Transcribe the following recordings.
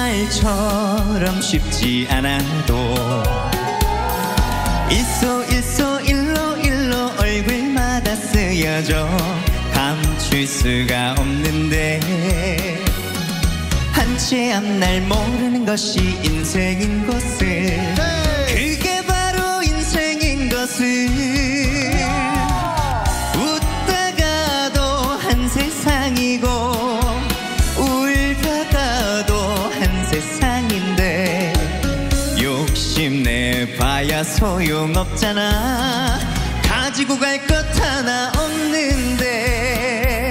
말처럼 쉽지 않아도 일소 일로 얼굴마다 쓰여져 감출 수가 없는데 한치 앞날 모르는 것이 인생인 것을 그게 바로 인생인 것을 웃다가도 한 세상이고 울다가도 한 세상인데 욕심내봐야 소용없잖아 가지고 갈 것 하나 없는데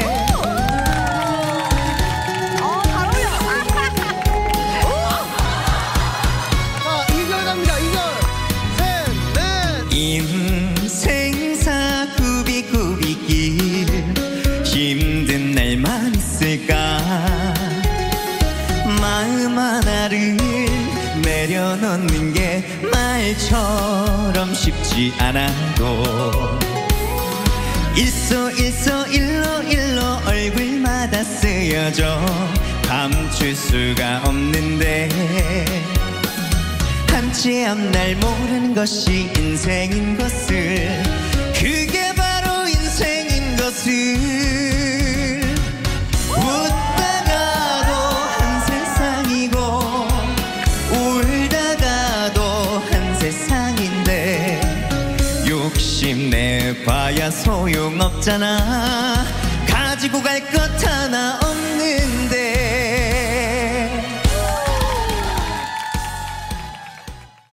인생사 구비구비길 힘든 날만 있을까 마음 하나를 내려놓는 게 말처럼 쉽지 않아도 일소 일로 얼굴마다 쓰여져 감출 수가 없는데 한치 앞날 모르는 것이 인생인 것을 그게 바로 인생인 것을 웃다가도 한 세상이고 울다가도 한 세상인데 욕심내봐야 소용없잖아 가지고 갈 것 하나